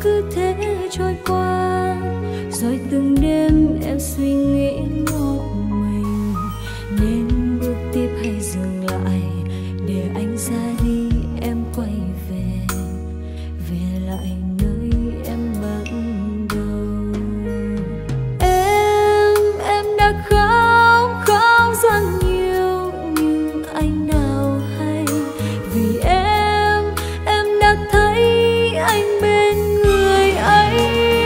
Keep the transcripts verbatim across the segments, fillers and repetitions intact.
cứ thế trôi qua, rồi từng đêm em suy nghĩ một mình, nên bước tiếp hay dừng lại, để anh ra đi em quay về, về lại nơi em ban đầu. Em, em đã khóc, khóc rất nhiều, nhưng anh nào hay, vì em, em đã thấy anh bên người ấy.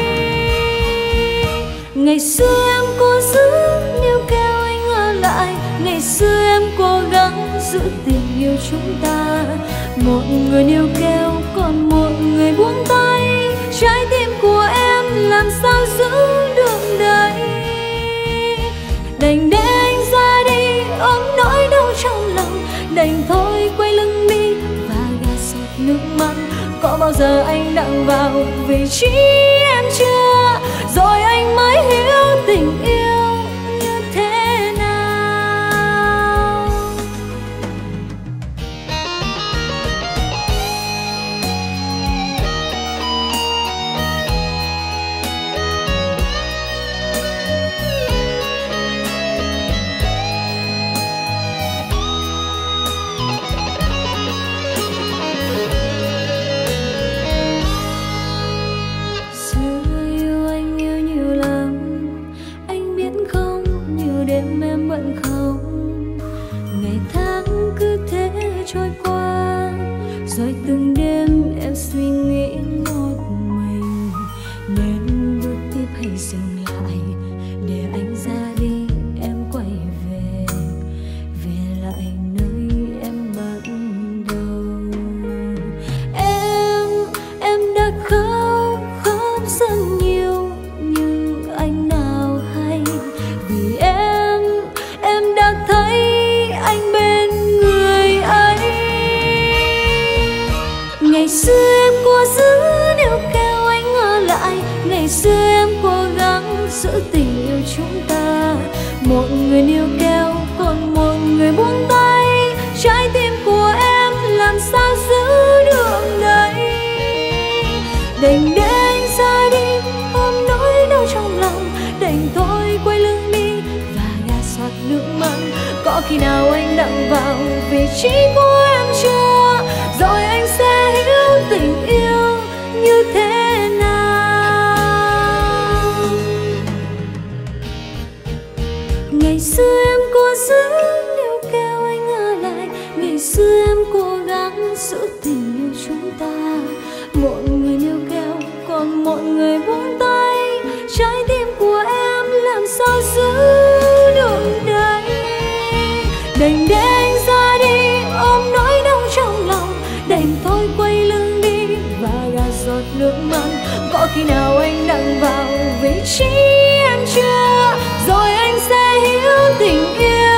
Ngày xưa em cố giữ níu kéo anh ở lại, ngày xưa em cố gắng giữ tình yêu chúng ta. Một người níu kéo còn một người buông tay, trái tim của em làm sao giữ được đây. Đành để anh ra đi ôm nỗi đau trong lòng, đành thôi quay lưng đi và gạt giọt nước mắt. Có bao giờ anh đặng vào vị trí em chưa, rồi anh mới hiểu tình yêu như thế nào. Em bận không, ngày tháng cứ thế trôi qua, rồi từng đêm em suy nghĩ một mình, nên bước tiếp hay dừng lại, để anh ra đi em quay về, về lại nơi em ban đầu. Em, em đã khóc, khóc rất nhiều, nhưng anh nào hay, vì em đã thấy anh bên người ấy. Ngày xưa em cố giữ níu kéo anh ở lại, ngày xưa em cố gắng giữ tình yêu chúng ta. Một người níu kéo còn một người buông tay, trái tim của em làm sao giữ được đây. Đành để anh ra đi ôm nỗi đau trong lòng, đành thôi quay lưng đi giọt nước mắt. Có khi nào anh đặng vào vị trí của em chưa, rồi anh sẽ hiểu tình yêu như thế nào. Ngày xưa em cố giữ níu kéo anh ở lại, ngày xưa em cố gắng giữ tình yêu chúng ta. Một người níu kéo còn một người buông tay, trái tim của em làm sao giữ được đây. Đành để anh ra đi ôm nỗi đau trong lòng, đành thôi quay lưng đi và gạt giọt nước mắt. Có khi nào anh đặng vào vị trí em chưa, rồi anh sẽ hiểu tình yêu